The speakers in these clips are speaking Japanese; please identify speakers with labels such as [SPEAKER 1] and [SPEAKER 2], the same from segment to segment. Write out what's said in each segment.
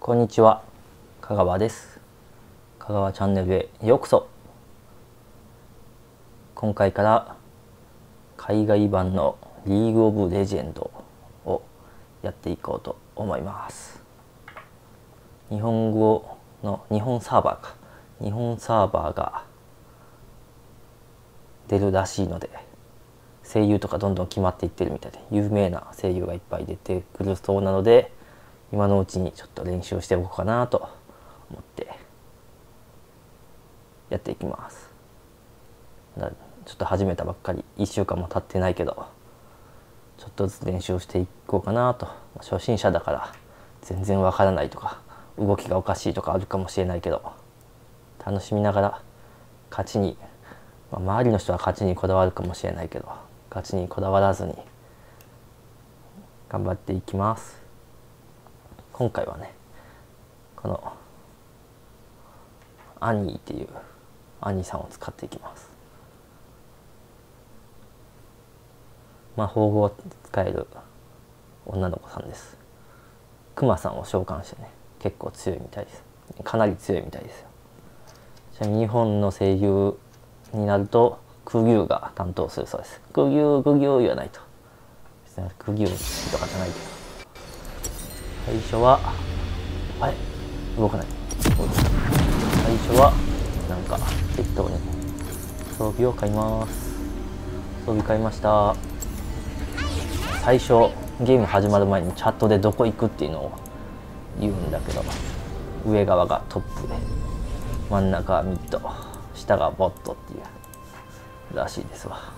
[SPEAKER 1] こんにちは、香川です。香川チャンネルへようこそ。今回から海外版のリーグオブレジェンドをやっていこうと思います。日本語の日本サーバーが出るらしいので、声優とかどんどん決まっていってるみたいで、有名な声優がいっぱい出てくるそうなので、今のうちにちょっと練習しておこうかなと思ってやっていきます。ちょっと始めたばっかり、1週間も経ってないけど、ちょっとずつ練習していこうかなと。初心者だから全然わからないとか、動きがおかしいとかあるかもしれないけど、楽しみながら勝ちに、周りの人は勝ちにこだわるかもしれないけど、勝ちにこだわらずに頑張っていきます。今回はね、このアニーっていうアニーさんを使っていきます。魔法を使える女の子さんです。クマさんを召喚してね、結構強いみたいです。かなり強いみたいですよ。ちなみに日本の声優になるとクギュウが担当するそうです。クギュウ言わないと。別にクギュウとかじゃないけど。最初はあれ動かない。最初はなんか適当に装備を買います。装備買いました。最初ゲーム始まる前にチャットでどこ行くっていうのを言うんだけど、上側がトップで真ん中はミッド、下がボットっていうらしいですわ。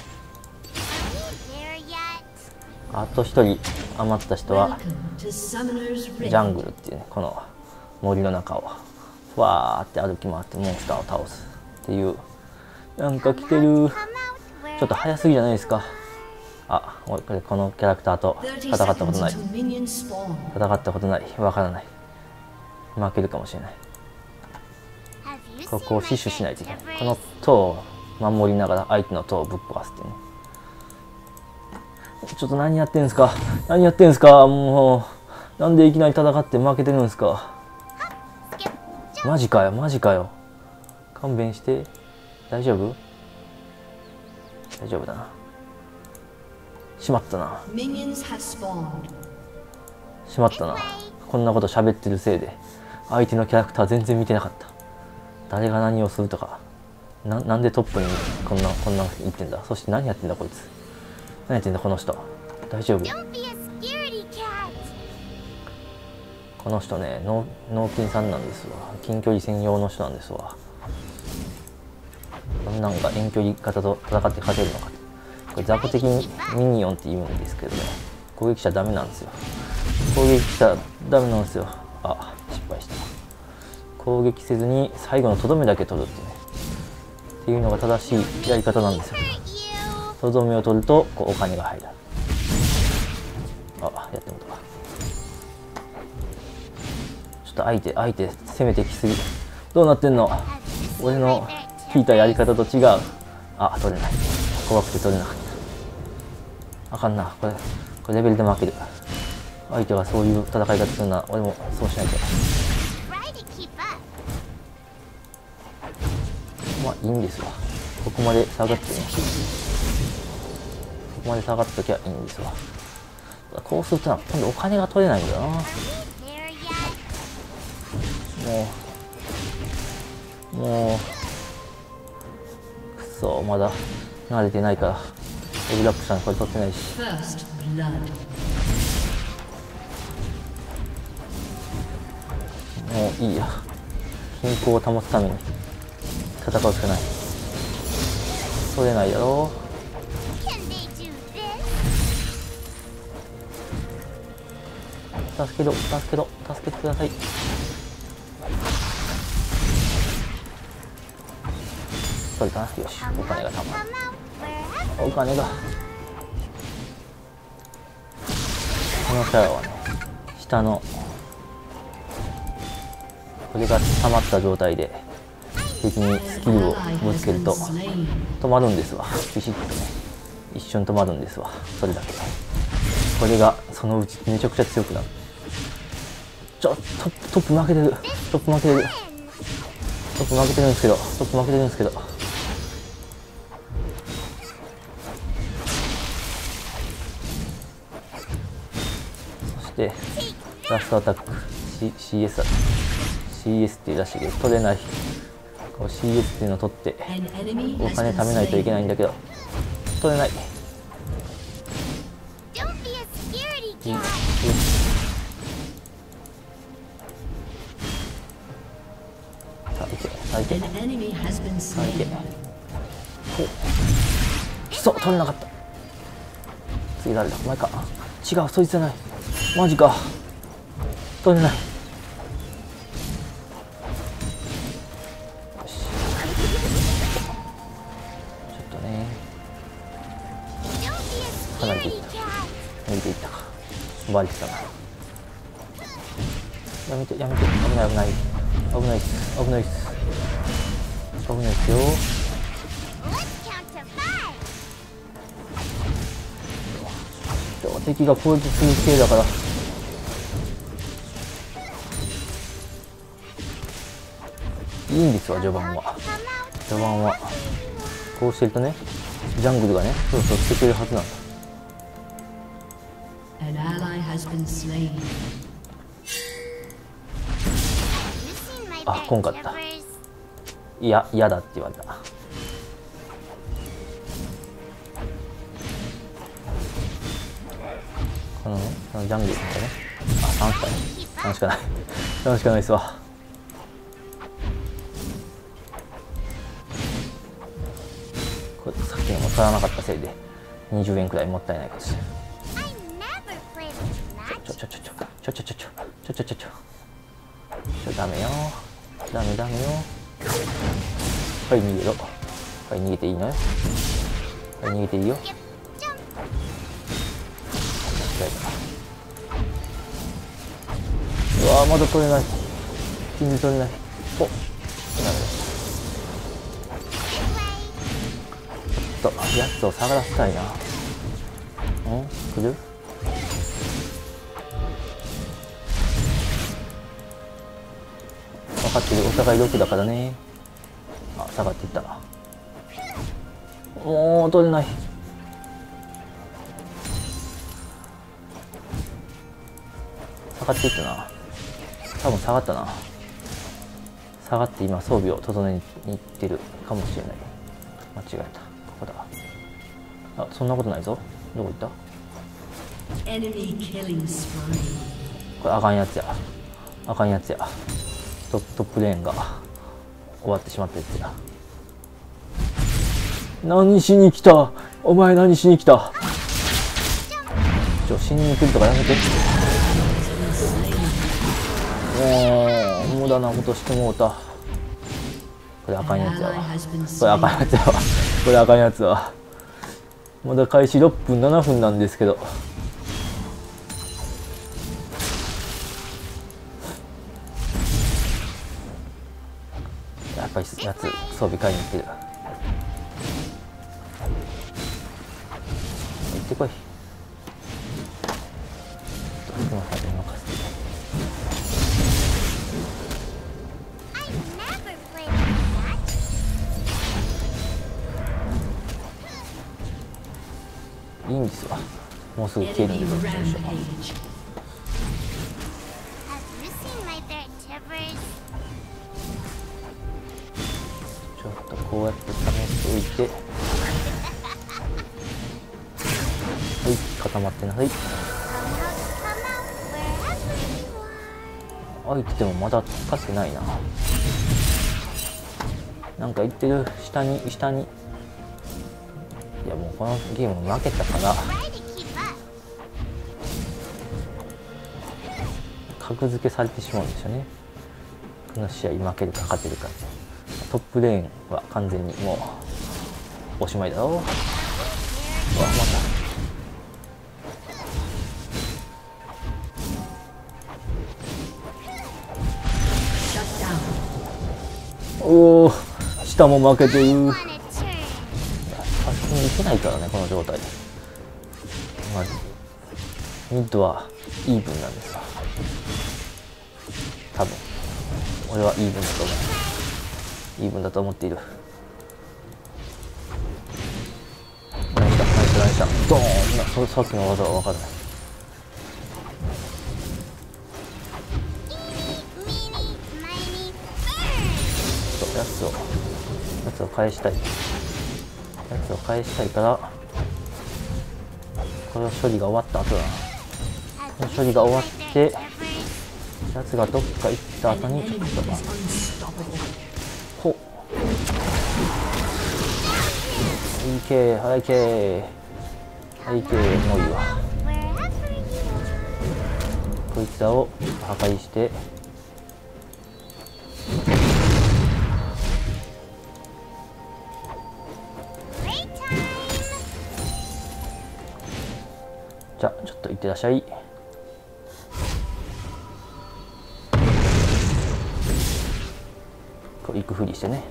[SPEAKER 1] あと一人余った人はジャングルっていうね、この森の中をふわーって歩き回ってモンスターを倒すっていう。なんか来てる。ちょっと早すぎじゃないですか。あ、このキャラクターと戦ったことない。わからない。負けるかもしれない。ここを死守しないといけない。この塔を守りながら相手の塔をぶっ壊すっていうね。ちょっと何やってんすか。もうなんでいきなり戦って負けてるんですか。マジかよ。勘弁して。大丈夫だな。しまったな。こんなこと喋ってるせいで相手のキャラクター全然見てなかった。誰が何をするとか、なんでトップにこんな言ってんだ。そして何やってんだこいつ。何やってんだこの人。大丈夫？この人ね、脳筋さんなんですわ。近距離専用の人なんですわ。こんなんが遠距離型と戦って勝てるのか。これ雑魚的にミニオンって言うんですけどね、攻撃しちゃダメなんですよ。あ、失敗した。攻撃せずに最後のとどめだけ取るってね、っていうのが正しいやり方なんですよ。とどめを取るとお金が入る。あ、やってみた。ちょっと相手攻めてきすぎ。どうなってんの。俺の聞いたやり方と違う。あ、取れない。怖くて取れなかった。あかんな。これレベルで負ける。相手がそういう戦い方するなら俺もそうしないと。いいんですわ。ここまで下がってときゃいいんですわ。こうすると今度お金が取れないんだよな。もうくそ、まだ慣れてないからレベルアップしたのこれ取ってないし。もういいや。均衡を保つために戦うしかない。取れないだろう。助けてください。取れたな。よし、お金がたまる。お金が、このキャラはね、下のこれが溜まった状態で敵にスキルをぶつけると止まるんですわ。ビシッとね、一瞬止まるんですわ。それだけ。これがそのうちめちゃくちゃ強くなる。 トップ負けてる。トップ負けてる。トップ負けてるんですけど。トップ負けてるんですけど。そしてラストアタック CS っていうらしいけど取れない。こう CS っていうのを取ってお金貯めないといけないんだけど取れない。さあいけ、さあいけ、さあいけ。そう取れなかった。次誰だ、お前か。違う、そいつじゃない。マジか、取れない。よし、ちょっとね、かなりいった、抜いていったか。バリしたな。やめてやめて、危ない危ない危ないっす、危ないっす、危ないっすよ。敵が攻撃する系だからいいんですわ。序盤はこうしてるとね、ジャングルがねそうそう来てくれるはずなんだ。あ、来んかった。いや、嫌だって言われた。このね、このジャングルとかね。あ、3しかね。3しかない。3しかないですわ。これ、さっきも取らなかったせいで、20円くらいもったいないかもしれない。ダメよ。ダメよ。はい、逃げろ。はい、逃げていいのよ。はい、逃げていいよ。うわー、まだ取れない。全然取れない。お、ダメだ。ちょっとやつを下がらせたいな。来る？分かってる。お互い6だからね。あ、下がっていった。もう取れない。下がっていったな。多分下がったな。下がって今装備を整えに行ってるかもしれない。間違えた。ここだ。あ、そんなことないぞ。どこ行った？これあかんやつや。あかんやつや。トップレーンが終わってしまったやつや。何しに来た？お前何しに来た？死にに来るとかやめて。無駄なことしてもうた。これあかんやつやわ。これあかんやつやわ。これあかんやつは。まだ開始6分7分なんですけど。やっぱりやつ装備買いに行ってる。行ってこい。いいんですわ。もうすぐ消えるんですよ。ちょっとこうやって試しておいて、はい、固まってなさい。開いててもまだ使ってないな。なんか言ってる。下に。いや、もうこのゲーム負けたから格付けされてしまうんですよね。この試合負けるか勝てるか。トップレーンは完全にもうおしまいだろう。うわ、またおお、下も負けてる。いけないからね、この状態で。まあ、ミッドはイーブンなんですわ。 多分俺はイーブンだと思う。イーブンだと思っている。何したドーン。さっきの技は分からない。やつを返したいからこの処理が終わった後だな。この処理が終わってやつがどっか行った後にちょっとほっいけはいけもういいわ。こいつらを破壊してじゃあちょっといってらっしゃい。こう行くふりしてね。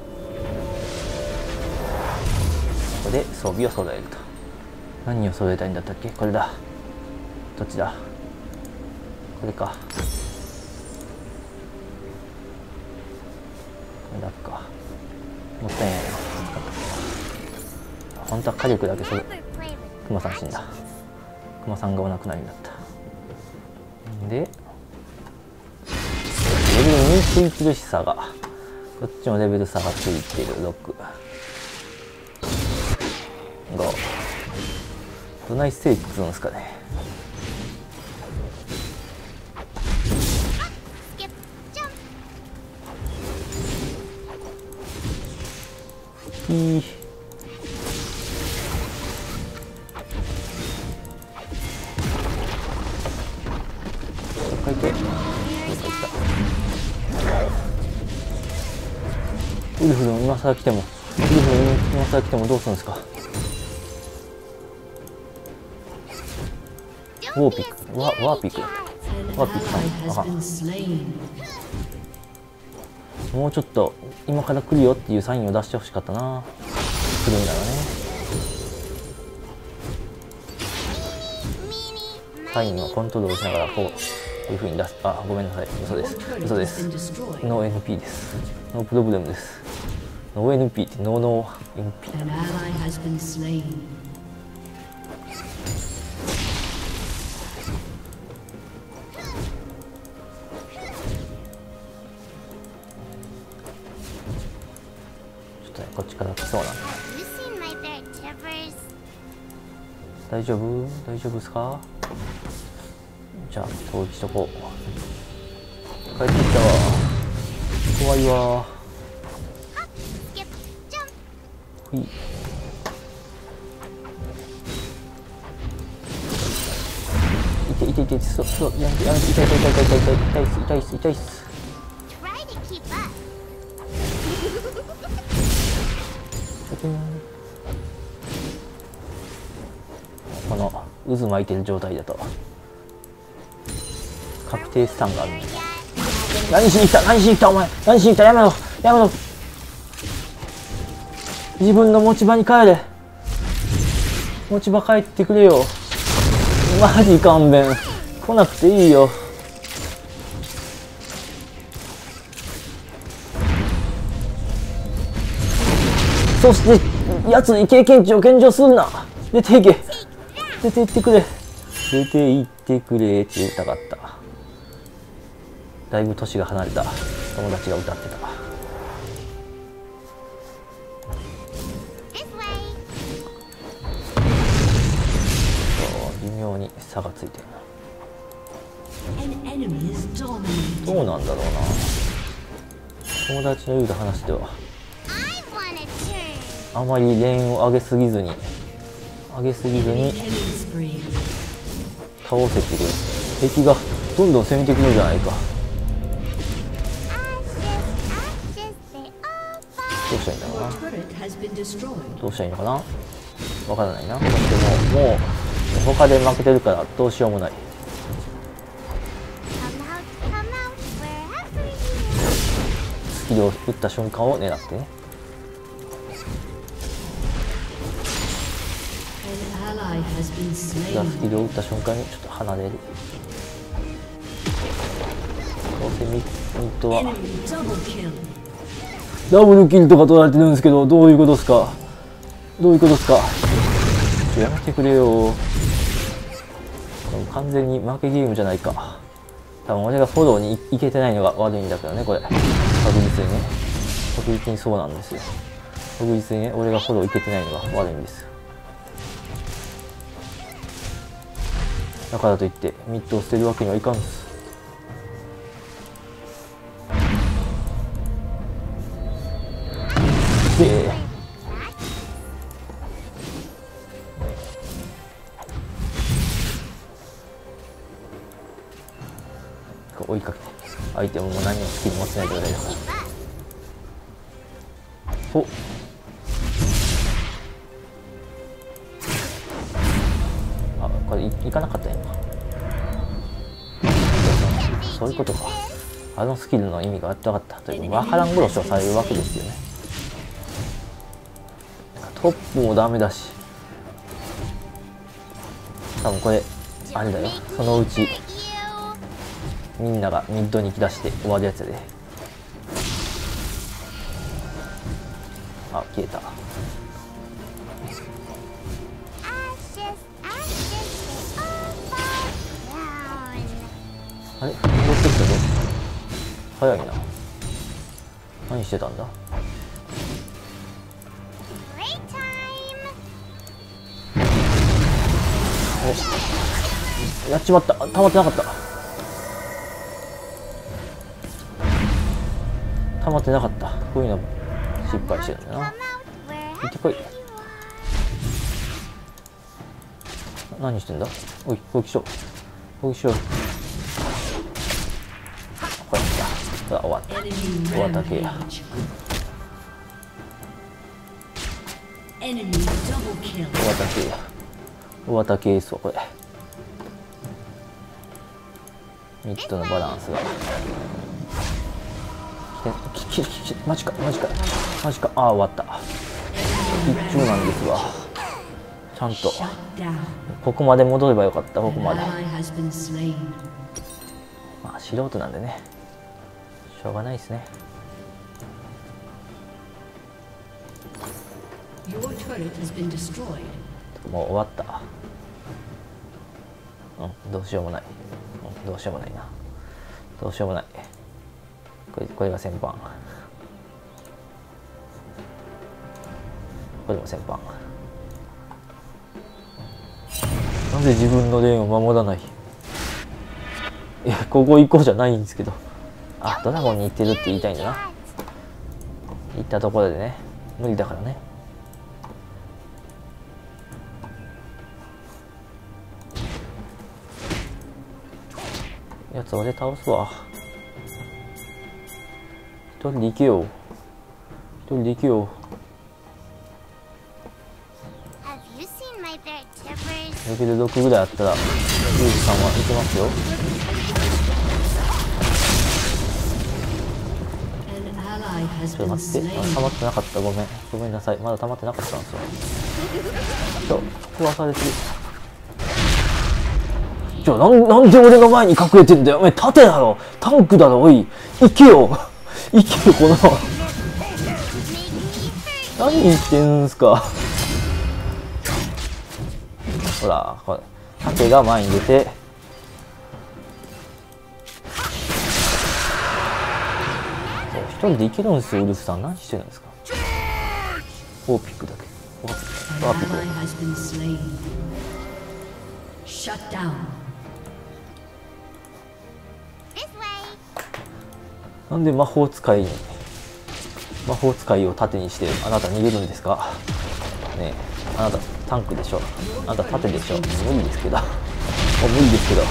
[SPEAKER 1] ここで装備を揃えると。何を揃えたいんだったっけ。これだ。どっちだ。これか。これだか。もったいないな。本当は火力だけそれ。クマさん死んだ。クマさんがお亡くなりになった。でレベルについてるし差がこっちもレベル差がついてる。6 5どないせいっつうんですかね。いい書いてウルフの今更来てもどうするんですか。ワーピックさんあかん。もうちょっと今から来るよっていうサインを出してほしかったな。来るんならね。サインをコントロールしながらこういう風に出す。あ、ごめんなさい。嘘です。ノー NP です。ノープロブレムです。ノー NP ってノー NP。ちょっとね、こっちから来そうなんで。大丈夫ですか。じゃあ登記しとこう。帰ってきたわ。怖いわ。ほい。痛いそう、やめて、痛いっす。この渦巻いてる状態だと確定スタンがあるんだ。何しに来たお前。やめろ。自分の持ち場に帰れ。持ち場帰ってくれよ。マジ勘弁。来なくていいよ。そして奴に経験値を献上すんな。出て行ってくれって言いたかった。だいぶ年が離れた友達が歌ってた。微妙に差がついてるな。どうなんだろうな。友達の言う話ではあまりレーンを上げすぎずに倒せてる。敵がどんどん攻めてくるじゃないか。どうしたらいいんだろうな。どうしたらいいのかな。わからないな。でももう他で負けてるからどうしようもない。スキルを打った瞬間を狙ってね。スキルを打った瞬間にちょっと離れる。 どうせミッドは
[SPEAKER 2] Enemy double kill.
[SPEAKER 1] ダブルキルとか取られてるんですけど、どういうことですか、どういうことですか。やめてくれよ。完全に負けゲームじゃないか。多分俺がフォローに行けてないのが悪いんだけどね、これ。確実にね。確実にそうなんですよ。確実にね、俺がフォロー行けてないのが悪いんですよ。だからといって、ミッドを捨てるわけにはいかんです。で、追いかけて、相手ももう何もスキル持ってない状態だから。お、あ、これいかなかったやんか。そういうことか。あのスキルの意味があって分かったというか、わからん殺しをされるわけですよね。トップもダメだし、多分これあれだよ、そのうちみんながミッドに行き出して終わるやつやで。あ、消えた。あれ、戻ってきたぞ。早いな。何してたんだ。お、やっちまった。溜まってなかった。溜まってなかった。こういうの失敗してるんだな。行ってこい。何してんだ。おい、攻撃しよう。攻撃しよう。これだ。終わった。終わったけや。
[SPEAKER 2] Enemy double kill.
[SPEAKER 1] 終わったけや。終わったケースはこれ。ミッドのバランスが。マジかマジかマジか。ああ、終わった。一中なんですわ。ちゃんとここまで戻ればよかった。ここまで。まあ素人なんでね、しょうがないですね。もう終わった。うん、どうしようもない。どうしようもないな。どうしようもない。これが先般。これも先般。なぜ自分のレーンを守らない。いや、ここ行こうじゃないんですけど。あ、ドラゴンに行ってるって言いたいんだな。行ったところでね、無理だからね。やつ俺倒すわ。一人で行けよ。一人で行けよ。レベル6ぐらいあったらユージさんはいけますよ。ちょっと待って、溜まってなかった。ごめん、ごめんなさい。まだ溜まってなかったんですよ。壊されてる。なんで俺の前に隠れてんだよ。お前盾だろ、タンクだろ。おい、行けよ行けよ。この何言ってんすか。ほら、これ盾が前に出て、一人で行けるんですよ。ウルフさん何してるんですか。オーピックだけ。オーピックだけ。なんで魔法使いを盾にしてあなた逃げるんですかね。え、あなたタンクでしょ。あなた盾でしょ。無理ですけど。もう無理ですけど。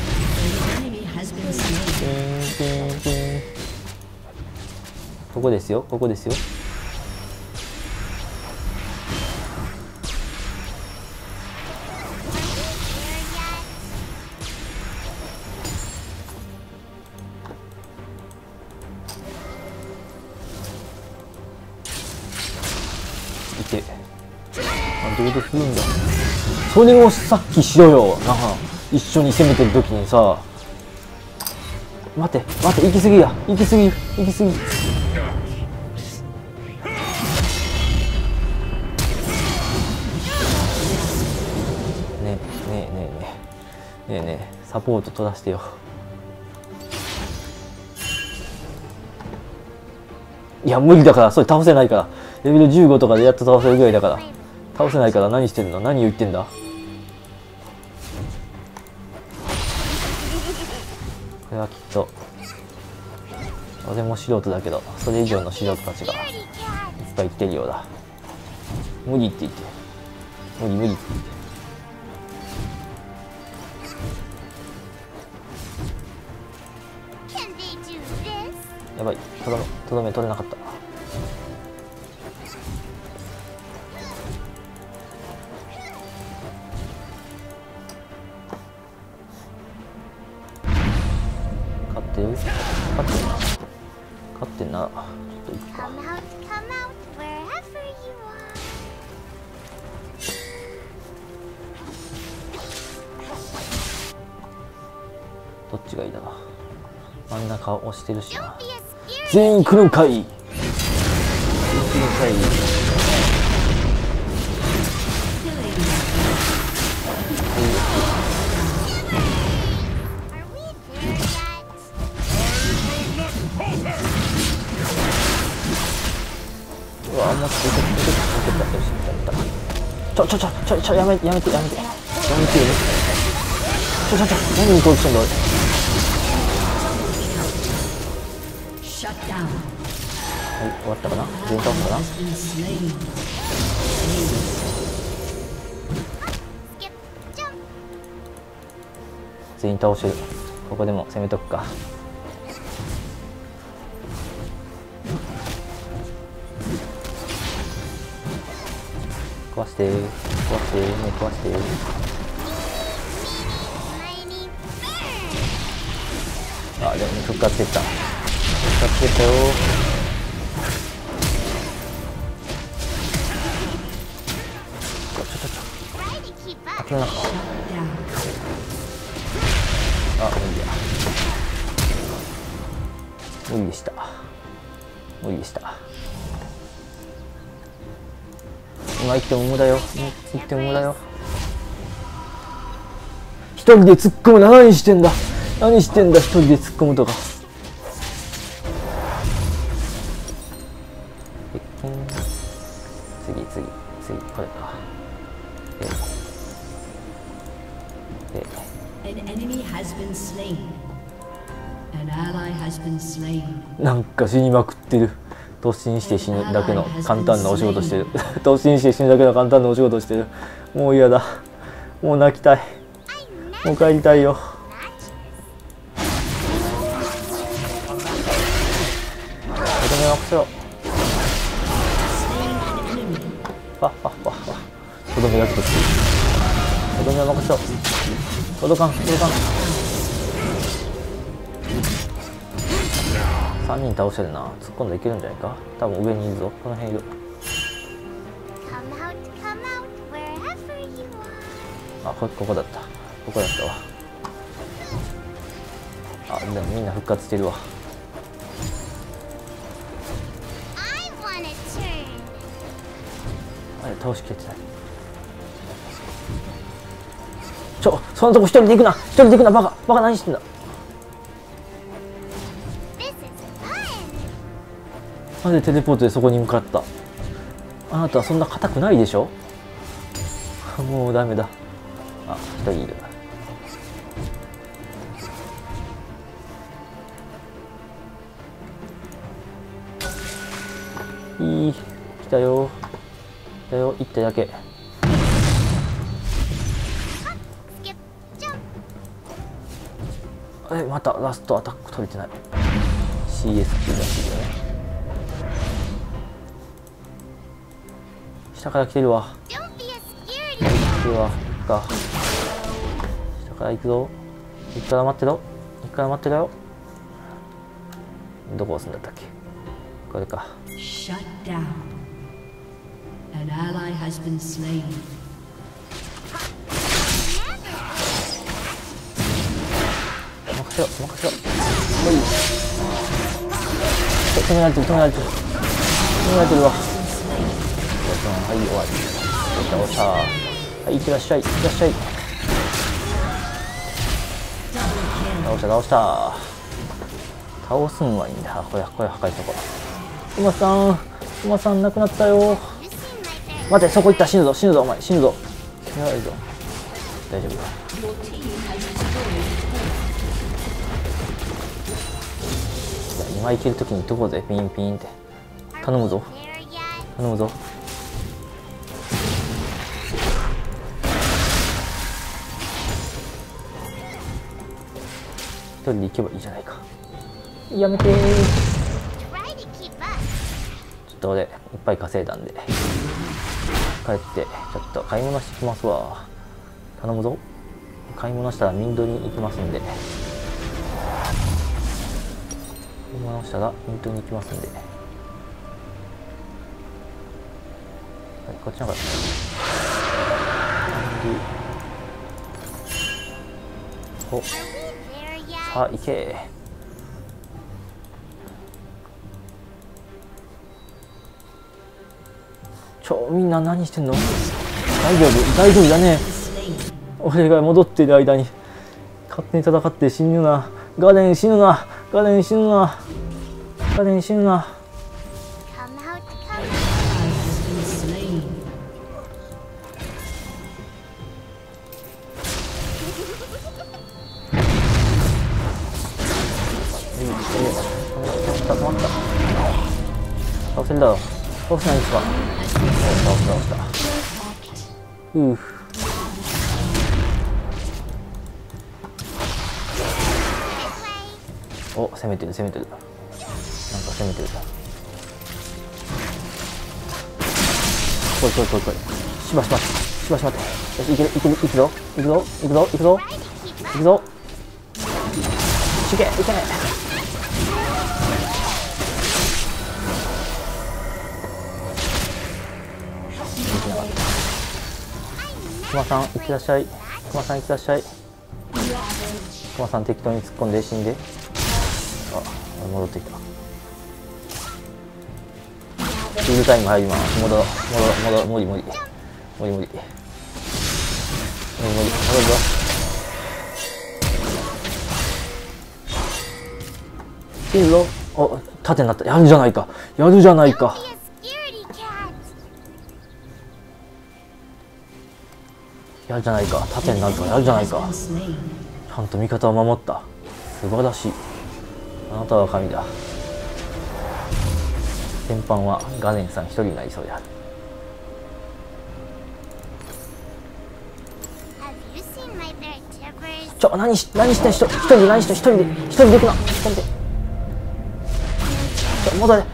[SPEAKER 1] ここですよ。ここですよ。いて。なんてことするんだ。それをさっきしろよ。なんか一緒に攻めてる時にさ、 待って待って、行き過ぎや、行き過ぎ行き過ぎ。ねえねえねえねえねえねえ、サポート取らせてよ。いや無理だから、それ倒せないから。レベル15とかでやっと倒せるぐらいだから。倒せないから。何してんの、何言ってんだ。これはきっと俺も素人だけど、それ以上の素人たちがいっぱい来てるようだ。無理って言って、無理無理って言って。やばい、とどめ取れなかった。勝ってる勝ってんな、勝ってんな。ちょっと行くか。どっちがいいだろう。真ん中押してるしな。全員来るんかい。全員来るんかい。うわ、もうちょやめて何に行こうとしてんだ。はい、終わったかな。全員倒すかな。全員倒してる。ここでも攻めとくか。壊して、壊して、もう壊して。あ、でも復活してった。復活してったよ。あ、これなんか。あ、無理や。無理でした。無理でした。今行っても無駄よ。行っても無駄よ。一人で突っ込むな。何してんだ。何してんだ。一人で突っ込むとか。次これか。なんか死にまくってる。突進して死ぬだけの簡単なお仕事してる。突進して死ぬだけの簡単なお仕事してる。もう嫌だ。もう泣きたい。もう帰りたいよ。とどめ任せろ。とどめが一つ。とどめ任せろ。届かん。3人倒してるな。突っ込んでいけるんじゃないか。多分上にいるぞ。この辺いる。あ、ここだった。ここだったわ。あ、でもみんな復活してるわ。あれ、倒しきれてない。そんなとこ一人で行くな。一人で行くな。バカ何してんだ。なんでテレポートでそこに向かった。あなたはそんな硬くないでしょ。もうダメだ。あ、一人いる。来たよ。一手だけ。またラストアタック取れてない。 CS っていうらしいよね。下から来てるわ。下から行くぞ。一から待ってろ。よ。どこ押すんだったっけ。これか。任せせろ任せろ。もういい。止められてる止められてる止められてるわ。はい終わり。倒した。はいいってらっしゃいいってらっしゃい。倒した倒すんはいいんだ。これ破壊しとこう。馬さん亡くなったよ。待てそこ行ったら死ぬぞお前死ぬぞ。やばいぞ。大丈夫か。今行けるときにどこでピンピンって頼むぞ頼むぞ。一人で行けばいいじゃないか。やめてー。ちょっと俺いっぱい稼いだんで帰ってちょっと買い物してきますわ。頼むぞ。買い物したらミンドに行きますんで。買い物したらミンドに行きますんで。はい、こっちの方がお、さあ行け。みんな何してんの。大丈夫だね。俺が戻っている間に勝手に戦って死ぬな。ガレン死ぬな。止まった。倒せるだろ。倒せないですか。倒した。お、攻めてる。なんか攻めてる。来い。しばし待って。よし、行くぞ。行くぞ。行け。熊さん行ってらっしゃい。熊さん適当に突っ込んで死んで。あ、戻ってきた。シールタイム入ります。戻ろう。無理。戻るぞ。死ぬぞ。お、盾になった。やるじゃないか。盾になるとかやるじゃないか。ちゃんと味方を守った。素晴らしい。あなたは神だ。先般はガネンさん一人になりそうである。何して一人で行くな。戻れ。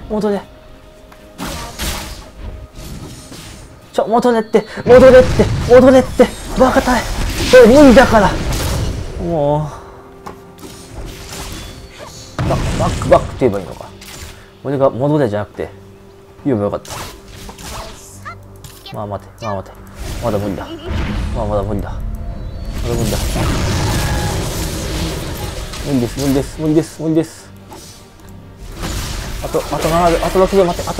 [SPEAKER 1] 戻れって。バカたい。それ無理だから。もうバックって言えばいいのか。俺が戻れじゃなくて言えばよかった。まあ待て。まだ無理だ。無理です。あと6秒待て。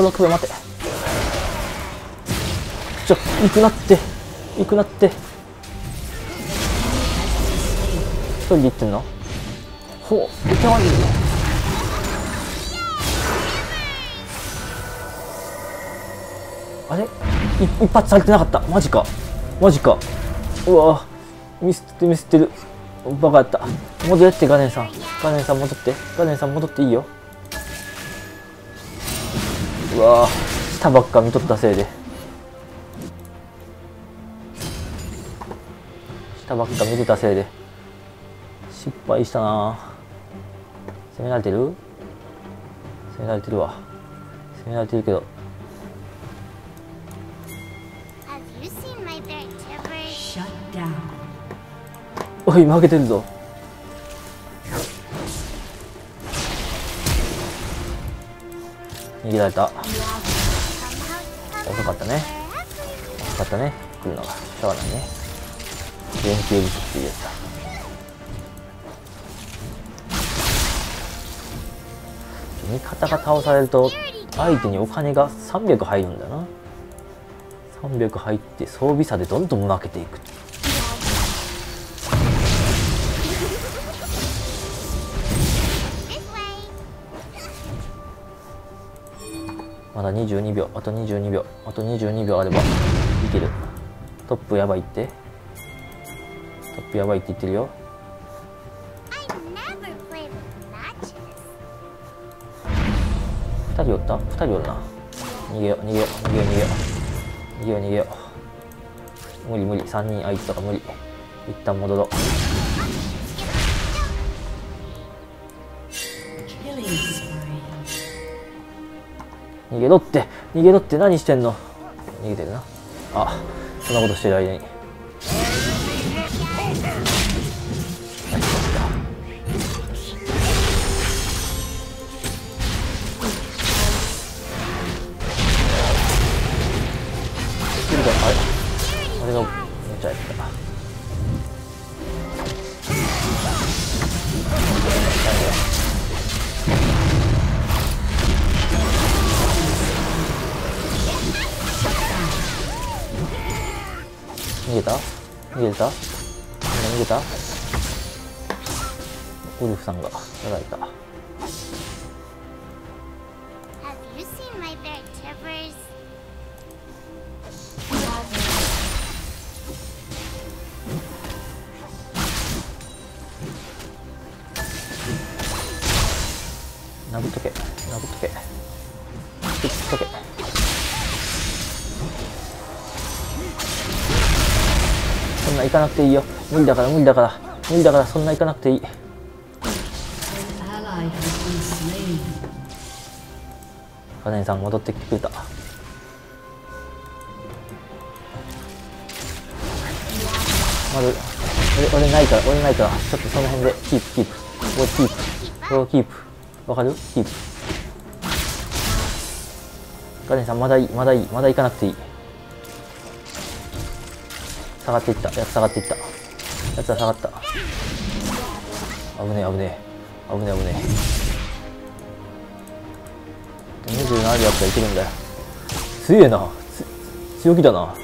[SPEAKER 1] 行くなって。一人で行ってんの。行けないよ。あれ一発されてなかった。マジか。うわミスってる。バカやった。戻れってガネンさん戻っていいよ。うわ下ばっか見とったせいで失敗したな。攻められてるわ。攻められてるけど。おい負けてるぞ。逃げられた。遅かったね来るのが。しょうがないね。連携不足っていうやつだ。 味方が倒されると相手にお金が300入るんだな。300入って装備差でどんどん負けていく。まだ22秒、あと22秒、あと22秒あればいける。トップやばいって、トップやばいって言ってるよ。2人おった？ 2 人おるな。逃げよう逃げよう逃げよう逃げよう逃げよう逃げよう。無理無理、3人相手とか無理。一旦戻ろう。逃げろって、逃げろって、何してんの。逃げてるな。あ、そんなことしてる間にあれ、俺がめっちゃやった。逃げた？逃げた？逃げた？ウルフさんがやられた。殴っとけ、殴っとけ、殴っとけ。そんな行かなくていいよ。無理だから無理だから無理だから、そんな行かなくていい。カネンさん戻ってきてくれた。まず俺ないから、俺ないから、ちょっとその辺でキープキープ、ここキープ、ここキープ、わかる？キープ。カネンさんまだいい、まだいい、まだ行かなくていい。下がっていった、やつ下がっていった、やつは下がった。危ねえ危ねえ危ねえ危ねえ。27でやったらいけるんだよ。強えな、強気だな。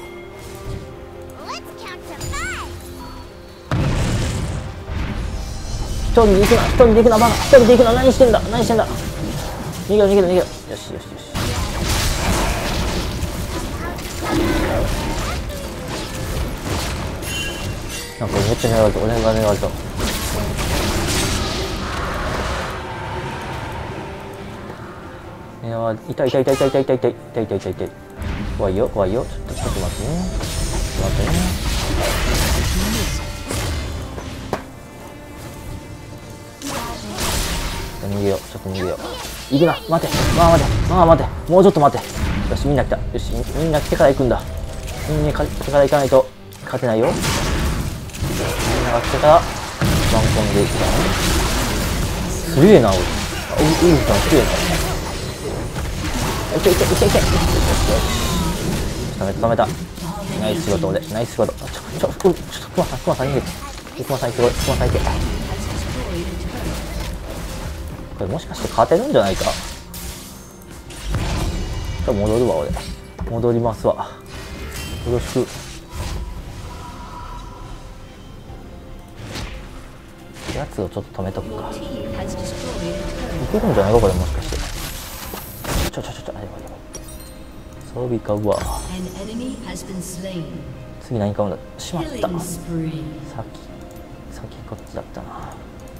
[SPEAKER 1] 一人で行くな、一人で行くな、バカ、一人で行くな、何してんだ、何してんだ。逃げろ逃げろ逃げろ。よしよしよし。なんかめっちゃ狙われた、俺が狙われた。痛い痛い痛い痛い痛い痛い痛い痛い痛い痛い痛い痛い。怖いよ怖いよ。ちょっと待ってね、ちょっと待ってね。逃げよう、ちょっと逃げよう。行くな、待て、待て、待て、もうちょっと待て。よし、みんな来た。よし、みんな来てから行くんだ。みんな来てから行かないと勝てないよ。みんなが来てからワンコンでいくからね。すげえな、俺。ウルフさんすげえな。いけいけいけいけ。止めた。ナイス仕事俺、ナイス仕事。ちょっとクマさん逃げて。クマさん行ってこい、クマさん行け。これもしかして勝てるんじゃないか。じゃあ戻るわ俺。戻りますわ。よろしく。やつをちょっと止めとくか。いけるんじゃないかこれ、もしかして。ちょ装備買うわ。次何買うんだ。しまった。先こっちだったな。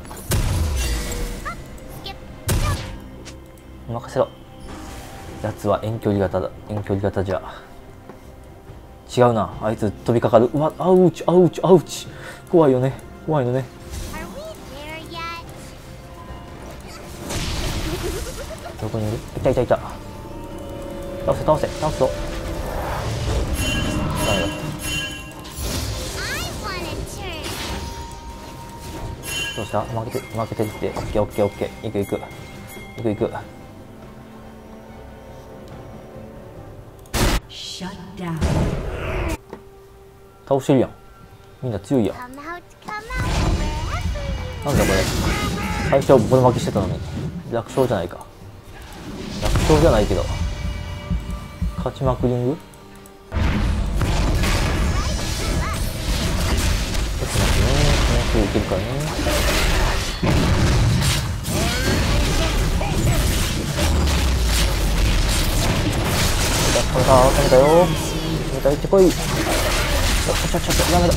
[SPEAKER 1] 任せろ。やつは遠距離型だ。遠距離型じゃ違うな。あいつ飛びかかる。うわ、アウチアウチアウチ。怖いよね、怖いのね。どこにいる？いたいたいた。倒せ倒せ倒すぞ。ダメだ。どうした？負けてって。オッケーオッケーオッケー。行く。倒してるやん。みんな強いやん。なんだこれ。最初ボロ負けしてたのに楽勝じゃないか。 そうじゃないけど勝ちまくりんぐ。ちょっと待ってね、もうすぐいけるからね。これだ、止めたよ。止めた、行ってこい。ちょっとやめろ。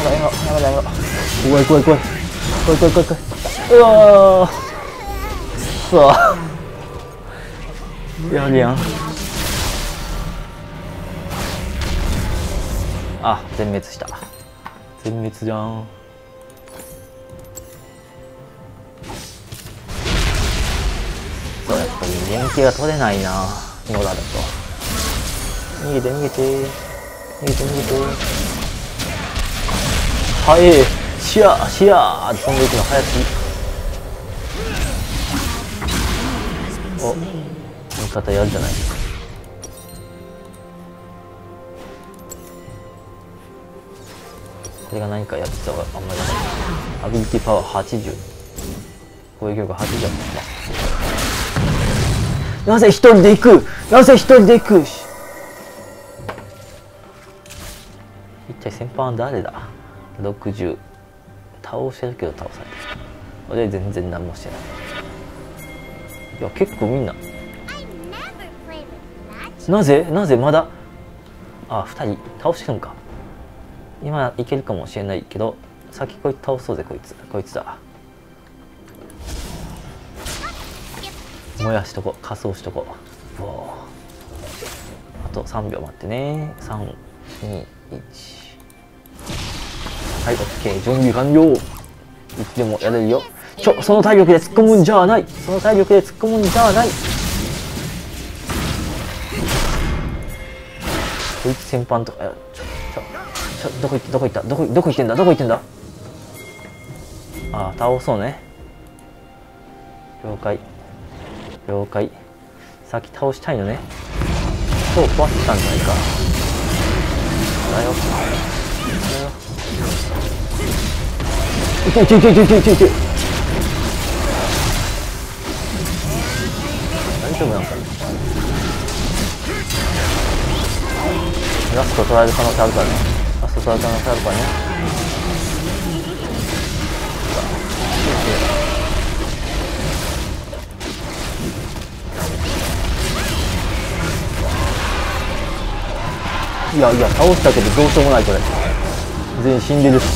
[SPEAKER 1] 怖い。怖い。うわー、くそやるやん。あ、全滅した。全滅じゃん。そう、やっぱり連携が取れないな、ノラだと。逃げて。はい、シャーって飛んでいくの早すぎ。お、味方やるじゃないですか。これが何かやってた方があんまりない。アビリティパワー80、攻撃力80だった。なぜ一人で行く。一体先輩は誰だ。60倒してるけど倒されてる。俺全然何もしてない。いや結構みんななぜまだ2人倒してるんか。今いけるかもしれないけど先こいつ倒そうぜ。こいつだ。燃やしとこ、仮装しとこ。あと3秒待ってね。3、2、1。はい、OK、準備完了。いつでもやれるよ。その体力で突っ込むんじゃない。こいつ先般とか、どこ行ってんだ。ああ、倒そうね。了解。先倒したいのね。そう壊してたんじゃないか。だよ。いけ。大丈夫なんかね。ラスト取られる可能性あるからね。いや倒したけどどうしようもない。これ全員死んでるし。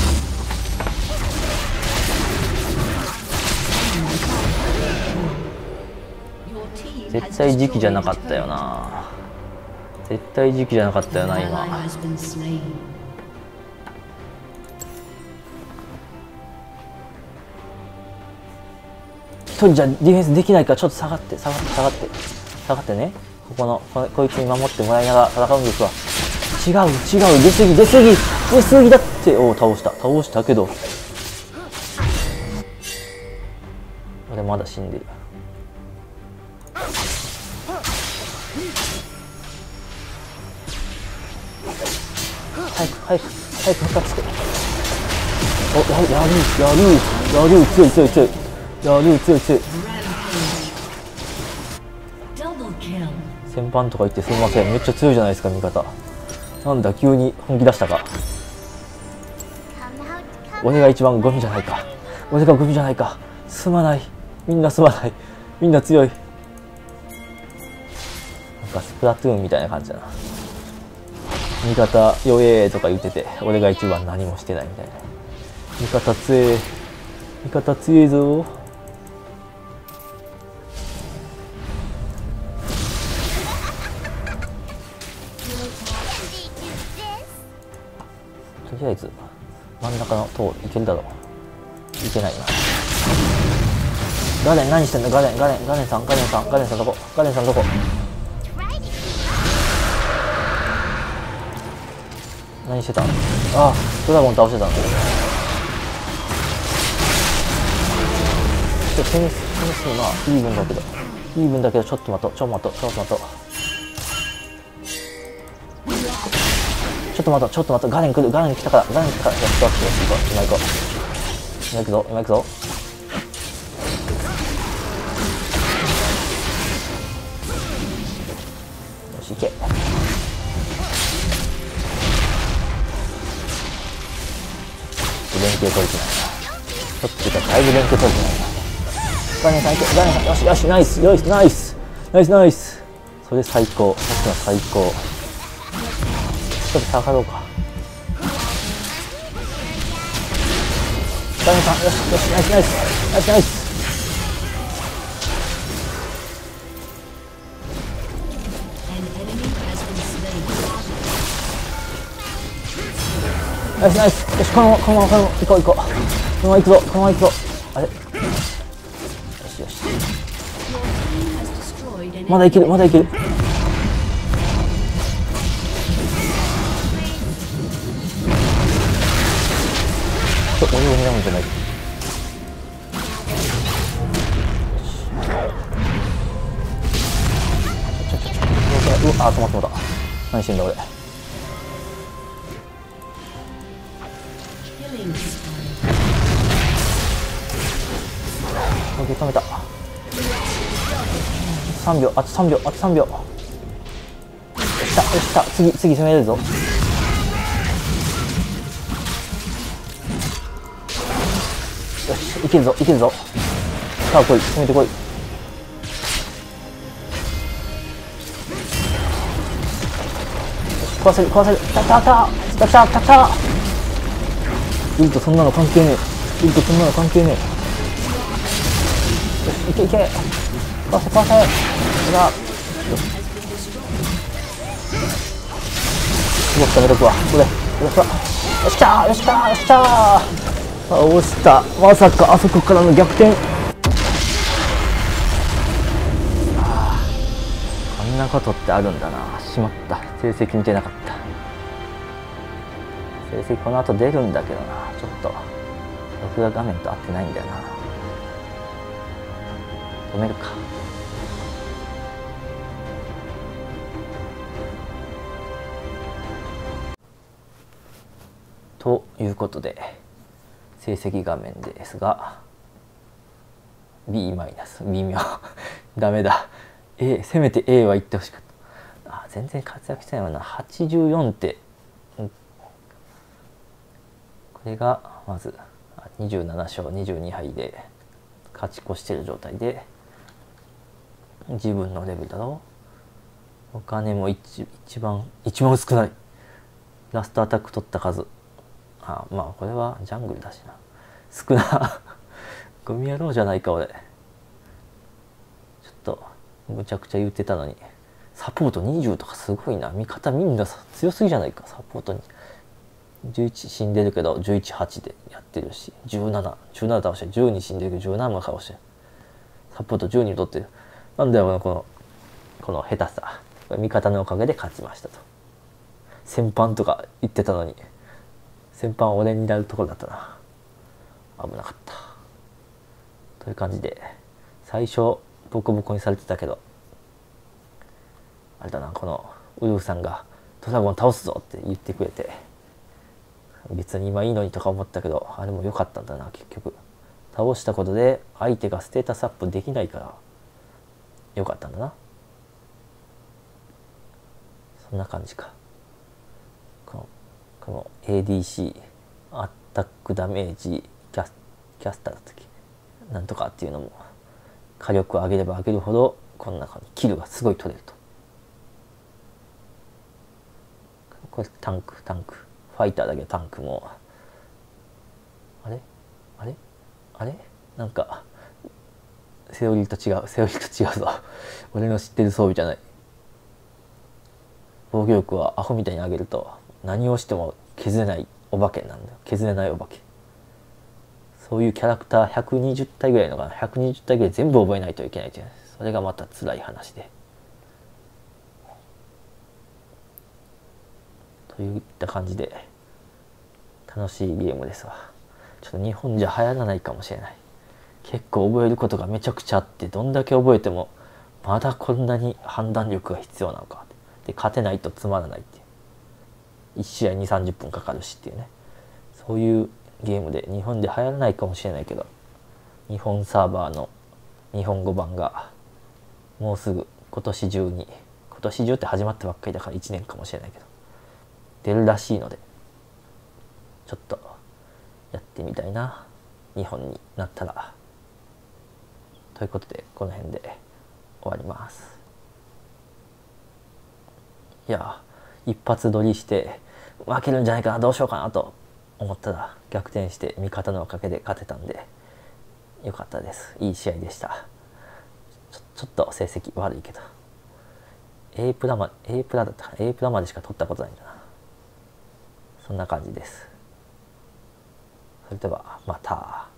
[SPEAKER 1] 絶対時期じゃなかったよな。今。一人じゃディフェンスできないからちょっと下がってね。こいつに守ってもらいながら戦うんですわ。違う、出過ぎだって。おお、倒したけど俺まだ死んでる。早く復活して。お、やる強い。先般とか言ってすみません。めっちゃ強いじゃないですか味方。なんだ急に本気出したか。俺が一番ゴミじゃないか。すまない。みんな強い。なんかスプラトゥーンみたいな感じだな。味方弱えとか言ってて俺が一番何もしてないみたいな。味方強えぞ。とりあえず真ん中の塔いけるだろう。いけないな。ガレン何してんの。ガレンさんどこ。何してたの。あ、ドラゴン倒してたの。セミスのイーブンだけどちょっと待とう。ちょっと待とう。ガレン来たから。よし、今行くぞ。 取れてないな。ちょっとだいぶ連携取れてないな。ガネさんいけ、ガネさん、よしよし、ナイス、よし、ナイスナイスナイス。それ最高、さっきの最高。ちょっと下がろうか。ガネさん、よしよし、ナイスナイスナイスナイス。ナイスナイス。よし、このまま行こう行こう。このまま行くぞ、このまま行くぞ。あれ、よしよし、まだいける、まだいける。俺を狙うんじゃない。うわ、止まった。何してんだ俺。止めた。3秒、あと3秒、あと3秒。よっしゃ、よっしゃ、次攻めれるぞ。よし、いけるぞ、いけるぞ。さあ来い、攻めてこい。壊せる、壊せる。たったたたたたた。ウルトそんなの関係ねえ。ウルトそんなの関係ねえ。よし、いけいけ。壊せ壊せ。ほら。動くためとくわ。これ。よっしゃー、よっしゃー、よっしゃー。あ、押した。まさかあそこからの逆転。こんなことってあるんだな。しまった。成績見てなかった。成績この後出るんだけどな。ちょっと録画画面と合ってないんだよな。止めるか。ということで成績画面ですが B マイナス、微妙ダメだ。 A、せめて A は言ってほしかった。あ、全然活躍してないもんな。84って、これがまず27勝22敗で勝ち越してる状態で、自分のレベルだろう。お金も一番少ない。ラストアタック取った数、あ、まあこれはジャングルだしな。少なゴミ野郎じゃないか俺。ちょっとむちゃくちゃ言ってたのに。サポート20とかすごいな。味方みんな強すぎじゃないか。サポートに11死んでるけど11-8でやってるし、17倒して12死んでるけど17も倒してサポート12取ってる。なんだよこの下手さ。味方のおかげで勝ちましたと。先般とか言ってたのに、先般は俺になるところだったな。危なかった。という感じで最初ボコボコにされてたけど、あれだな、このウルフさんがドラゴン倒すぞって言ってくれて、別に今いいのにとか思ったけど、あれも良かったんだな。結局倒したことで相手がステータスアップできないから良かったんだな。そんな感じか。この ADC アタックダメージキャスターだったっけ、なんとかっていうのも火力を上げれば上げるほどこの中にキルがすごい取れると。これタンクファイターだけどタンクもあれなんかセオリーと違うぞ俺の知ってる装備じゃない。防御力はアホみたいに上げると何をしても削れないお化けなんだよ。削れないお化け。そういうキャラクター120体ぐらいのかな、120体ぐらい全部覚えないといけないという、それがまた辛い話で、といった感じで楽しいゲームですわ。ちょっと日本じゃ流行らないかもしれない。結構覚えることがめちゃくちゃあって、どんだけ覚えてもまだこんなに判断力が必要なのかで、勝てないとつまらないっていう、1試合2、30分かかるしっていうね、そういうゲームで日本で流行らないかもしれないけど、日本サーバーの日本語版がもうすぐ今年中って始まったばっかりだから1年かもしれないけど出るらしいので、ちょっとやってってみたいな2本になったら。ということでこの辺で終わります。いや一発撮りして負けるんじゃないかな、どうしようかなと思ったら逆転して味方のおかげで勝てたんでよかったです。いい試合でした。ちょっと成績悪いけど A プラだったかな、 A プラまでしか取ったことないんだな。そんな感じです。それではまた。